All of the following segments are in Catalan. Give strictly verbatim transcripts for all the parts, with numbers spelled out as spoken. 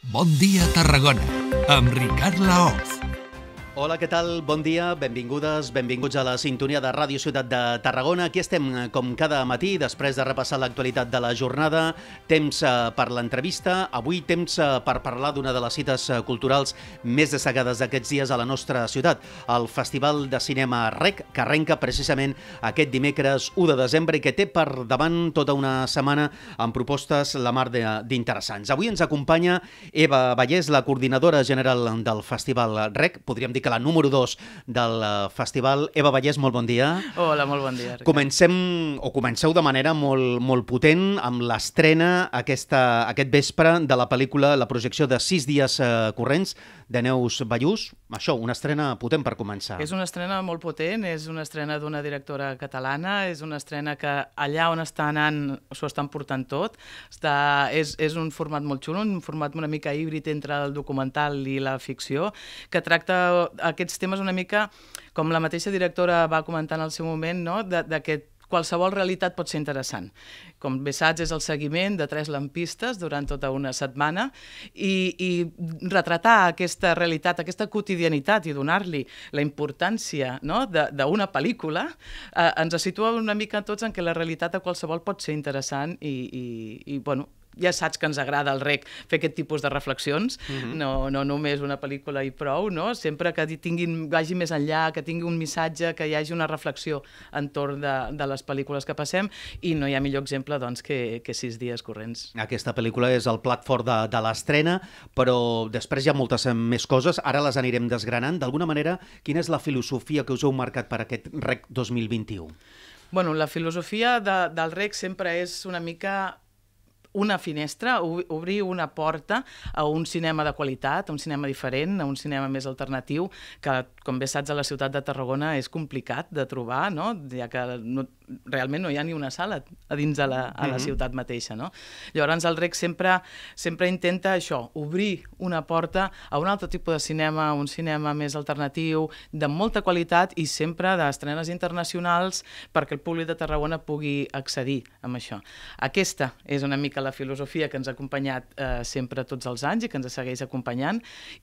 Bon dia, Tarragona, amb Ricard Laoz. Hola, què tal? Bon dia, benvingudes, benvinguts a la sintonia de Ràdio Ciutat de Tarragona. Aquí estem, com cada matí, després de repassar l'actualitat de la jornada. Temps per l'entrevista. Avui temps per parlar d'una de les cites culturals més destacades d'aquests dies a la nostra ciutat, el Festival de Cinema Rec, que arrenca precisament aquest dimecres u de desembre i que té per davant tota una setmana amb propostes la mar d'interessants. Avui ens acompanya Eva Vallès, la coordinadora general del Festival Rec, podríem dir que la número dos del festival. Eva Vallès, molt bon dia. Hola, molt bon dia, Ricard. Comencem, o comenceu de manera molt, molt potent amb l'estrena aquesta, aquest vespre de la pel·lícula, la projecció de sis dies eh, corrents de Neus Ballús. Això, una estrena potent per començar. És una estrena molt potent, és una estrena d'una directora catalana, és una estrena que allà on està anant s'ho estan portant tot. Està, és, és un format molt xulo, un format una mica híbrid entre el documental i la ficció, que tracta aquests temes una mica, com la mateixa directora va comentar en el seu moment, no? de, de que qualsevol realitat pot ser interessant. Com bé saps, és el seguiment de tres lampistes durant tota una setmana i, i retratar aquesta realitat, aquesta quotidianitat i donar-li la importància, no? d'una pel·lícula eh, ens situa una mica tots en què la realitat a qualsevol pot ser interessant i, i, i bueno, ja saps que ens agrada al Rec fer aquest tipus de reflexions, uh-huh. no, no només una pel·lícula i prou, no? Sempre que tinguin, vagi més enllà, que tingui un missatge, que hi hagi una reflexió entorn de, de les pel·lícules que passem, i no hi ha millor exemple doncs, que, que sis dies corrents. Aquesta pel·lícula és el plat fort de, de l'estrena, però després hi ha moltes més coses, ara les anirem desgranant. D'alguna manera, quina és la filosofia que us heu marcat per aquest Rec dos mil vint-i-u? Bueno, la filosofia de, del Rec sempre és una mica una finestra, obrir una porta a un cinema de qualitat, a un cinema diferent, a un cinema més alternatiu, que, com bé saps, a la ciutat de Tarragona és complicat de trobar, no? Ja que no, realment no hi ha ni una sala a dins de la, a la ciutat mateixa, no? Llavors el Rec sempre, sempre intenta això, obrir una porta a un altre tipus de cinema, un cinema més alternatiu, de molta qualitat i sempre d'estrenes internacionals perquè el públic de Tarragona pugui accedir a això. Aquesta és una mica la filosofia que ens ha acompanyat eh, sempre tots els anys i que ens segueix acompanyant,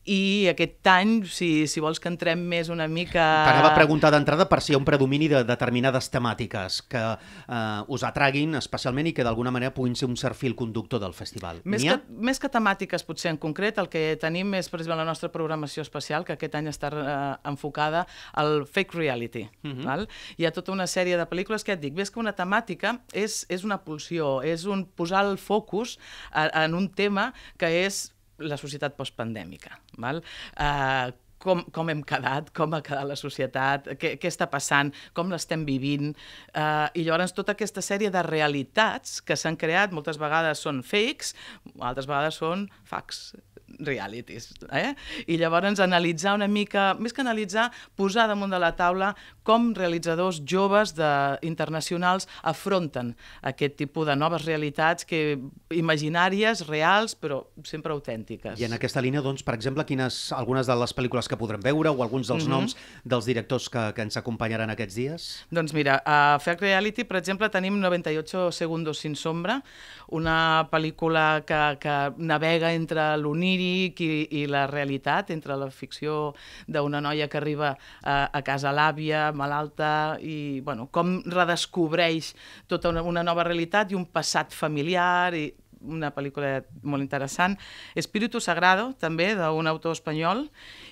i aquest any, si, si vols que entrem més una mica... T'anava a preguntar d'entrada per si hi ha un predomini de determinades temàtiques que eh, us atraguin especialment i que d'alguna manera puguin ser un cert fil conductor del festival. Més que, més que temàtiques, potser en concret, el que tenim és, per exemple, la nostra programació especial, que aquest any està eh, enfocada al fake reality. Uh-huh. Val? Hi ha tota una sèrie de pel·lícules que et dic, ves que una temàtica és, és una pulsió, és un posar el focus en un tema que és la societat postpandèmica. Val? Uh, com, com hem quedat, com ha quedat la societat, què, què està passant, com l'estem vivint, uh, i llavors tota aquesta sèrie de realitats que s'han creat, moltes vegades són fakes, altres vegades són facts, realities. Eh? I llavors analitzar una mica, més que analitzar, posar damunt de la taula com realitzadors joves de, internacionals afronten aquest tipus de noves realitats que imaginàries, reals, però sempre autèntiques. I en aquesta línia, doncs, per exemple, quines algunes de les pel·lícules que podrem veure o alguns dels mm-hmm. noms dels directors que, que ens acompanyaran aquests dies? Doncs mira, a Fake Reality, per exemple, tenim noventa y ocho segundos sin sombra, una pel·lícula que, que navega entre l'oníric i, i la realitat, entre la ficció d'una noia que arriba a, a casa l'àvia, malalta, i bueno, com redescobreix tota una, una nova realitat i un passat familiar, i una pel·lícula molt interessant. Espíritu Sagrado, també, d'un autor espanyol,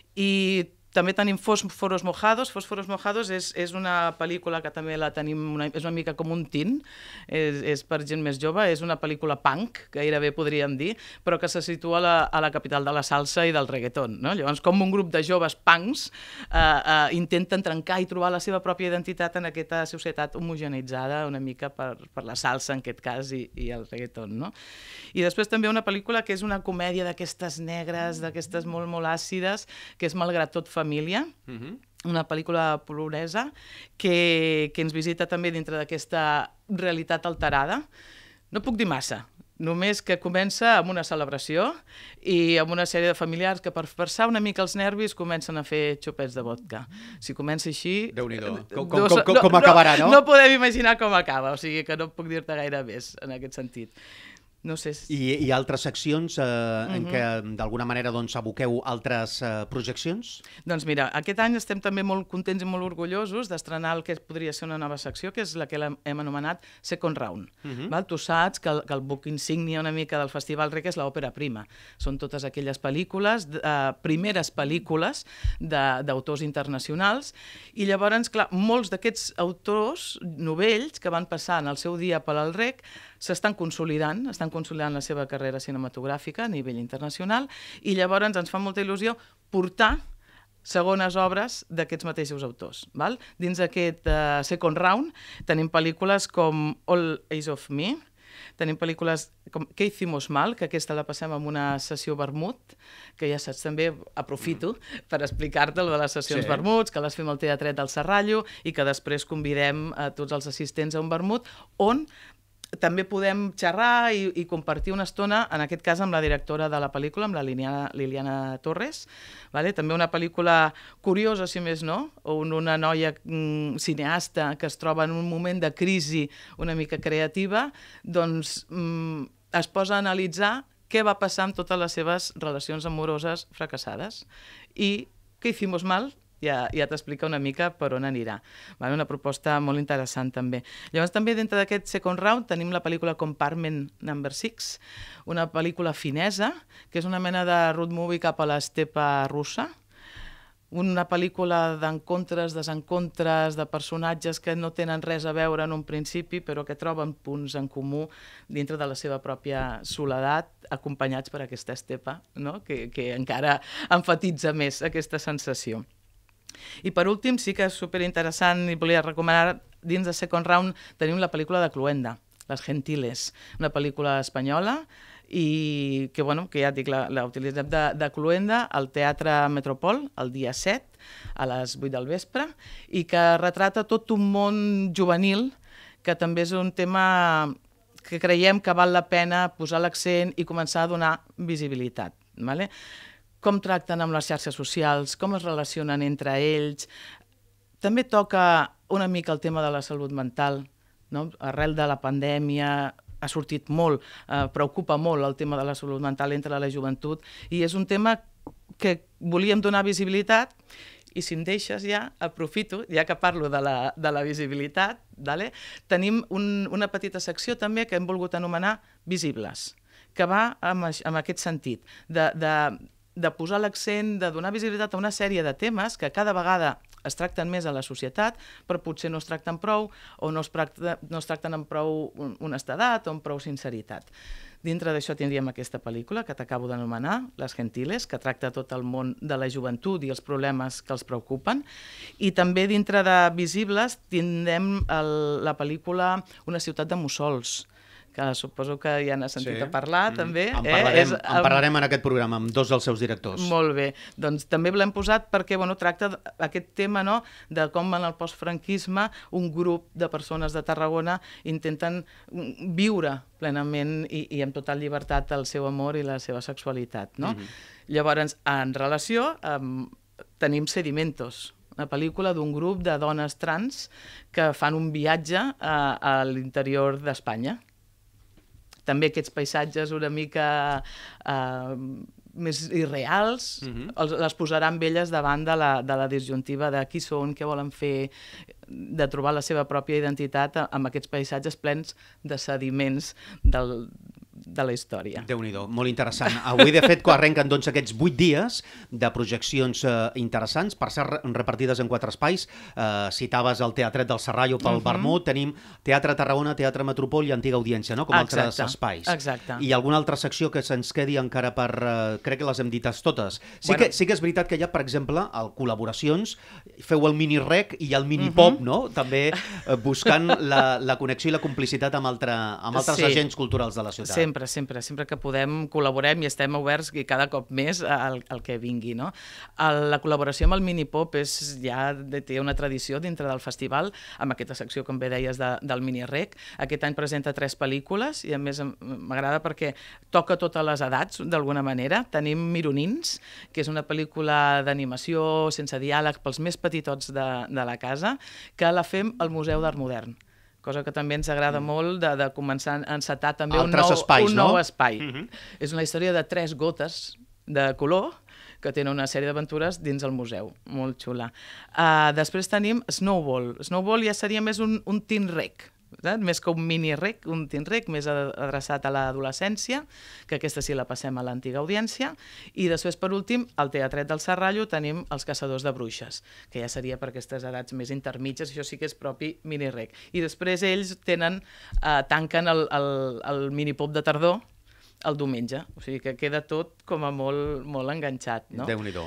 i també tenim Fósforos Mojados. Fósforos Mojados és, és una pel·lícula que també la tenim, una, és una mica com un teen, és, és per gent més jove, és una pel·lícula punk, gairebé podríem dir, però que se situa a la, a la capital de la salsa i del reggaeton. No? Llavors, com un grup de joves punks eh, eh, intenten trencar i trobar la seva pròpia identitat en aquesta societat homogeneitzada una mica per, per la salsa, en aquest cas, i, i el reggaeton. No? I després també una pel·lícula que és una comèdia d'aquestes negres, d'aquestes molt, molt àcides, que és Malgrat tot família, uh-huh. una pel·lícula polonesa que, que ens visita també dintre d'aquesta realitat alterada. No puc dir massa, només que comença amb una celebració i amb una sèrie de familiars que per forçar una mica els nervis comencen a fer xopets de vodka. Si comença així... Déu-n'hi-do. Com, com, com, com, com acabarà, no? No podem imaginar com acaba, o sigui que no puc dir-te gaire més en aquest sentit. No sé si... I, i altres seccions eh, uh-huh. en què d'alguna manera doncs, aboqueu altres eh, projeccions? Doncs mira, aquest any estem també molt contents i molt orgullosos d'estrenar el que podria ser una nova secció, que és la que hem anomenat Second Round. Uh-huh. Val? Tu saps que el, que el book insígnia una mica del Festival Rec és l'òpera prima. Són totes aquelles pel·lícules, eh, primeres pel·lícules d'autors internacionals, i llavors, clar, molts d'aquests autors novells que van passar en el seu dia per al Rec s'estan consolidant, estan consolidant la seva carrera cinematogràfica a nivell internacional, i llavors ens fa molta il·lusió portar segones obres d'aquests mateixos autors. Val? Dins d'aquest uh, Second Round tenim pel·lícules com All Eyes of Me, tenim pel·lícules com Què hicimos mal, que aquesta la passem en una sessió vermut, que ja saps, també aprofito per explicar-te el de les sessions sí. vermuts, que les fem al Teatret del Serrallo i que després convidem a tots els assistents a un vermut, on també podem xerrar i, i compartir una estona, en aquest cas amb la directora de la pel·lícula, amb la Liliana, Liliana Torres. Vale? També una pel·lícula curiosa, si més no, on una noia mm, cineasta que es troba en un moment de crisi una mica creativa, doncs mm, es posa a analitzar què va passar amb totes les seves relacions amoroses fracassades. I què hicimos mal? Ja, ja t'explica una mica per on anirà. Vale, una proposta molt interessant també. Llavors també dintre d'aquest Second Round tenim la pel·lícula Compartment Number sis, una pel·lícula finesa, que és una mena de road movie cap a l'estepa russa, una pel·lícula d'encontres, desencontres, de personatges que no tenen res a veure en un principi, però que troben punts en comú dintre de la seva pròpia soledat, acompanyats per aquesta estepa, no? que, que encara emfatitza més aquesta sensació. I per últim, sí que és superinteressant i volia recomanar, dins de Second Round tenim la pel·lícula de Cluenda, Les Gentiles, una pel·lícula espanyola i que, bueno, que ja et dic, la, la utilitzem de, de Cluenda al Teatre Metropol el dia set a les vuit del vespre i que retrata tot un món juvenil que també és un tema que creiem que val la pena posar l'accent i començar a donar visibilitat. Vale? Com tracten amb les xarxes socials, com es relacionen entre ells. També toca una mica el tema de la salut mental, no? Arrel de la pandèmia ha sortit molt, eh, preocupa molt el tema de la salut mental entre la joventut i és un tema que volíem donar visibilitat i si em deixes ja, aprofito, ja que parlo de la, de la visibilitat, vale? Tenim un, una petita secció també que hem volgut anomenar Visibles, que va amb, amb aquest sentit, de, de de posar l'accent, de donar visibilitat a una sèrie de temes que cada vegada es tracten més a la societat, però potser no es tracten prou o no es, tracta, no es tracten amb prou honestedat o amb prou sinceritat. Dintre d'això tindríem aquesta pel·lícula que t'acabo d'anomenar, Les Gentiles, que tracta tot el món de la joventut i els problemes que els preocupen. I també dintre de Visibles tindrem el, la pel·lícula Una ciutat de mussols, que suposo que ja n'has sentit sí. a parlar, mm. també. En parlarem, eh? és, en um... parlarem en aquest programa amb dos dels seus directors. Molt bé. Doncs també l'hem posat perquè bueno, tracta aquest tema no, de com en el postfranquisme un grup de persones de Tarragona intenten viure plenament i, i amb total llibertat el seu amor i la seva sexualitat. No? Mm-hmm. Llavors, en relació, um, tenim Sedimentos, una pel·lícula d'un grup de dones trans que fan un viatge a, a l'interior d'Espanya. També aquests paisatges una mica eh, més irreals, mm-hmm. els, les posaran elles davant de la, de la disjuntiva de qui són, què volen fer, de trobar la seva pròpia identitat amb aquests paisatges plens de sediments del, de la història. Déu-n'hi-do, molt interessant. Avui, de fet, arrenquen doncs, aquests vuit dies de projeccions eh, interessants, per ser repartides en quatre espais. Eh, citaves el Teatret del Serrallo pel uh-huh. Vermut, tenim Teatre Tarragona, Teatre Metropol i Antiga Audiència, no? Com Exacte. Altres espais. Exacte. I alguna altra secció que se'ns quedi encara per... Eh, crec que les hem dites totes. Sí, bueno. que, sí que és veritat que hi ha, per exemple, el col·laboracions, feu el mini-rec i el mini-pop, uh-huh. no? També eh, buscant la, la connexió i la complicitat amb, altre, amb altres sí. agents culturals de la ciutat. Sempre, sempre, sempre que podem col·laborem i estem oberts i cada cop més al, al que vingui, no? El, la col·laboració amb el Minipop és, ja té una tradició dintre del festival, amb aquesta secció, com bé deies, de, del Mini-Rec. Aquest any presenta tres pel·lícules i a més m'agrada perquè toca totes les edats, d'alguna manera. Tenim Mironins, que és una pel·lícula d'animació sense diàleg pels més petitots de, de la casa, que la fem al Museu d'Art Modern. cosa que també ens agrada mm. molt, de, de començar a encetar també un Altres nou, espais, un no? nou espai. Mm -hmm. És una història de tres gotes de color que tenen una sèrie d'aventures dins el museu, molt xula. Uh, després tenim Snowball. Snowball ja seria més un, un teen rec, eh? Més que un mini rec, un teen rec més adreçat a l'adolescència, que aquesta sí la passem a l'antiga audiència, i després, per últim, al Teatret del Serrallo tenim els Caçadors de Bruixes, que ja seria per aquestes edats més intermitges, això sí que és propi mini rec. I després ells tenen, uh, tanquen el, el, el mini pop de tardor el diumenge, o sigui que queda tot com a molt, molt enganxat, no? Déu-n'hi-do.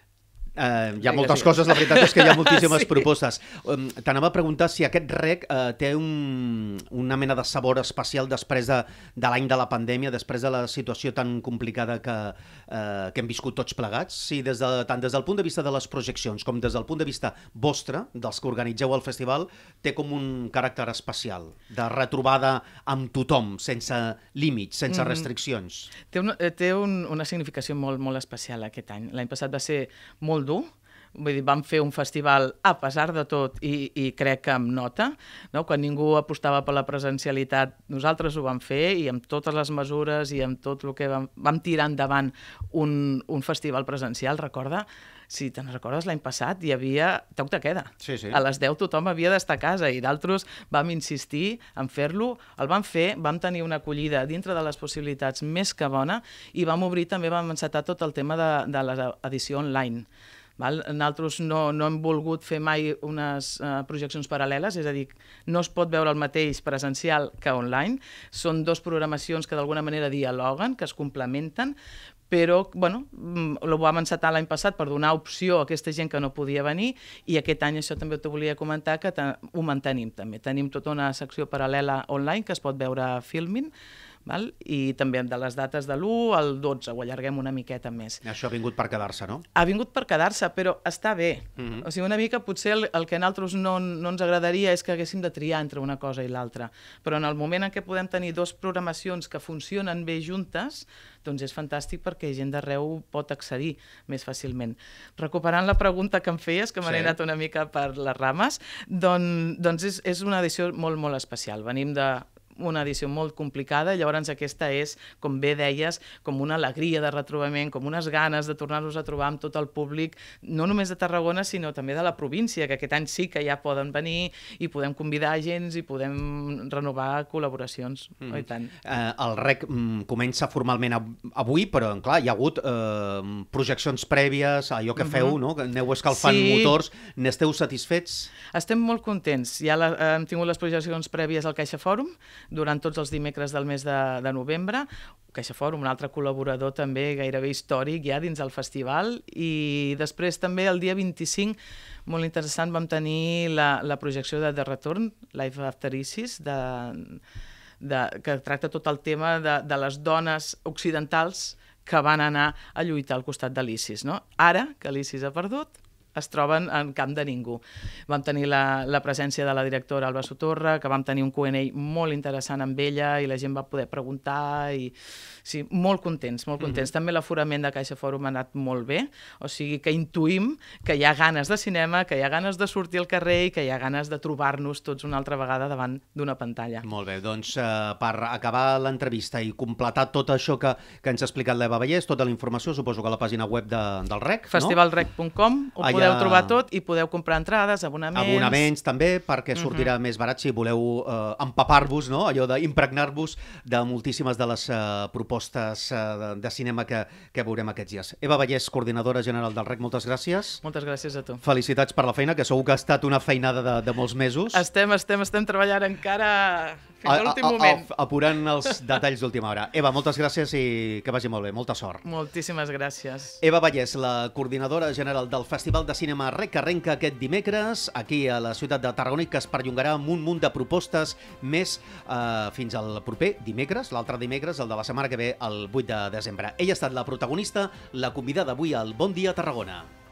Uh, hi ha moltes sí. coses, la veritat és que hi ha moltíssimes sí. propostes. Um, T'anava a preguntar si aquest rec uh, té un, una mena de sabor especial després de, de l'any de la pandèmia, després de la situació tan complicada que, uh, que hem viscut tots plegats, si des de, tant des del punt de vista de les projeccions com des del punt de vista vostre, dels que organitzeu el festival, té com un caràcter especial, de retrobada amb tothom, sense límits, sense mm-hmm. restriccions. Té, una, té un, una significació molt, molt especial aquest any. L'any passat va ser molt dur, vull dir, vam fer un festival a pesar de tot i, i crec que amb nota, no? Quan ningú apostava per la presencialitat, nosaltres ho vam fer i amb totes les mesures i amb tot el que vam, vam tirar endavant un, un festival presencial, recorda? Si te'n recordes, l'any passat hi havia toc de queda. Sí, sí. A les deu tothom havia d'estar a casa i d'altres vam insistir en fer-lo. El vam fer, vam tenir una acollida dintre de les possibilitats més que bona i vam obrir també, vam encetar tot el tema de, de l'edició online. Val? Nosaltres no, no hem volgut fer mai unes uh, projeccions paral·leles, és a dir, no es pot veure el mateix presencial que online. Són dues programacions que d'alguna manera dialoguen, que es complementen, però bueno, ho vam encetar l'any passat per donar opció a aquesta gent que no podia venir i aquest any això també t'ho volia comentar que ho mantenim també. Tenim tota una secció paral·lela online que es pot veure a Filmin, val? I també de les dates de l'u al dotze, ho allarguem una miqueta més. Això ha vingut per quedar-se, no? Ha vingut per quedar-se, però està bé. Mm-hmm. O sigui, una mica potser el, el que a nosaltres no, no ens agradaria és que haguéssim de triar entre una cosa i l'altra, però en el moment en què podem tenir dues programacions que funcionen bé juntes, doncs és fantàstic perquè gent d'arreu pot accedir més fàcilment. Recuperant la pregunta que em feies, que m'he sí. anat una mica per les rames, doncs, doncs és, és una edició molt, molt especial. Venim de una edició molt complicada, llavors aquesta és, com bé deies, com una alegria de retrobament, com unes ganes de tornar-nos a trobar amb tot el públic, no només de Tarragona, sinó també de la província, que aquest any sí que ja poden venir i podem convidar agents i podem renovar col·laboracions. Mm. Oh, i tant. Eh, el rec mm, comença formalment avui, però clar, hi ha hagut eh, projeccions prèvies, allò que feu, mm-hmm. no? Que aneu escalfant sí. motors, n'esteu satisfets? Estem molt contents. Ja la, hem tingut les projeccions prèvies al Caixa Fòrum, durant tots els dimecres del mes de, de novembre. Caixa Fòrum, un altre col·laborador també gairebé històric ja dins el festival, i després també el dia vint-i-cinc, molt interessant, vam tenir la, la projecció de The Return, Life After ISIS, de, de, que tracta tot el tema de, de les dones occidentals que van anar a lluitar al costat de l'ISIS. No? Ara, que l'ISIS ha perdut, es troben en camp de ningú. Vam tenir la, la presència de la directora Alba Sotorra, que vam tenir un Q and A molt interessant amb ella i la gent va poder preguntar i sí, molt contents, molt contents. Mm-hmm. També l'aforament de Caixa Fòrum ha anat molt bé, o sigui que intuïm que hi ha ganes de cinema, que hi ha ganes de sortir al carrer i que hi ha ganes de trobar-nos tots una altra vegada davant d'una pantalla. Molt bé, doncs eh, per acabar l'entrevista i completar tot això que, que ens ha explicat l'Eva Vallès, tota la informació, suposo que a la pàgina web de, del rec, no? festival rec punt com, ho podeu podeu trobar tot i podeu comprar entrades, abonaments... Abonaments també, perquè sortirà uh-huh. més barat si voleu eh, empapar-vos, no? Allò d'impregnar-vos de moltíssimes de les eh, propostes eh, de, de cinema que, que veurem aquests dies. Eva Vallès, coordinadora general del rec, moltes gràcies. Moltes gràcies a tu. Felicitats per la feina, que segur que ha estat una feinada de, de molts mesos. Estem, estem, estem treballant encara fins a l'últim moment. A, a, apurant els detalls d'última hora. Eva, moltes gràcies i que vagi molt bé. Molta sort. Moltíssimes gràcies. Eva Vallès, la coordinadora general del Festival de Cinema Rec, que arrenca aquest dimecres aquí a la ciutat de Tarragona i que es perllongarà amb un munt de propostes més eh, fins al proper dimecres, l'altre dimecres, el de la setmana que ve, el vuit de desembre. Ella ha estat la protagonista, la convidada avui al Bon Dia Tarragona.